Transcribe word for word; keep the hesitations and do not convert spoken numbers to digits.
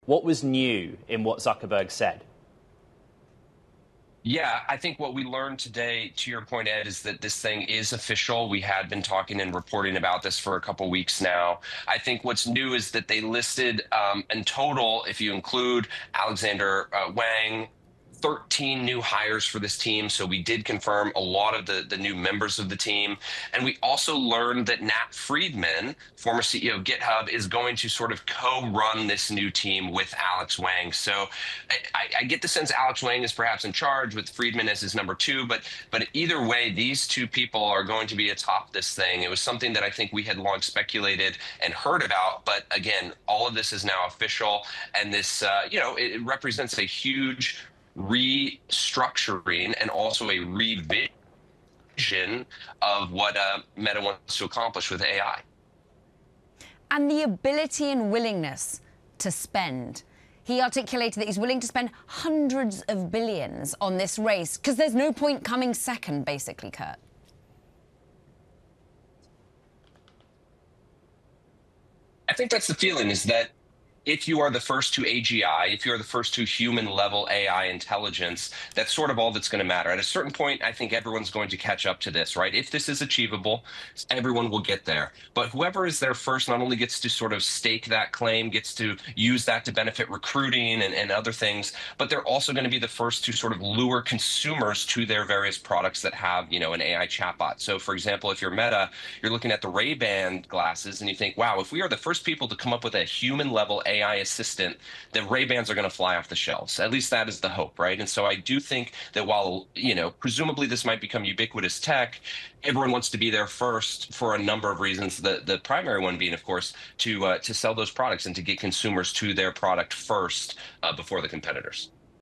What was new in what Zuckerberg said? Yeah, I think what we learned today, to your point, Ed, is that this thing is official. We had been talking and reporting about this for a couple weeks now. I think what's new is that they listed um, in total, if you include Alexander uh, Wang, thirteen new hires for this team. So we did confirm a lot of the, the new members of the team. And we also learned that Nat Friedman, former C E O of GitHub, is going to sort of co-run this new team with Alex Wang. So I, I get the sense Alex Wang is perhaps in charge with Friedman as his number two, but but either way, these two people are going to be atop this thing. It was something that I think we had long speculated and heard about, but again, all of this is now official, and this, uh, you know, it, it represents a huge restructuring and also a revision of what uh, Meta wants to accomplish with A I. And the ability and willingness to spend. He articulated that he's willing to spend hundreds of billions on this race because there's no point coming second, basically, Kurt. I think that's the feeling, is that if you are the first to A G I, if you're the first to human level A I intelligence, that's sort of all that's going to matter. At a certain point, I think everyone's going to catch up to this, right? If this is achievable, everyone will get there. But whoever is there first not only gets to sort of stake that claim, gets to use that to benefit recruiting and, and other things, but they're also going to be the first to sort of lure consumers to their various products that have, you know, an A I chatbot. So for example, if you're Meta, you're looking at the Ray-Ban glasses and you think, wow, if we are the first people to come up with a human level A I A I assistant, the Ray-Bans are going to fly off the shelves. At least that is the hope, right? And so I do think that while, you know, presumably this might become ubiquitous tech, everyone wants to be there first for a number of reasons. The the primary one being, of course, to uh, to sell those products and to get consumers to their product first uh, before the competitors.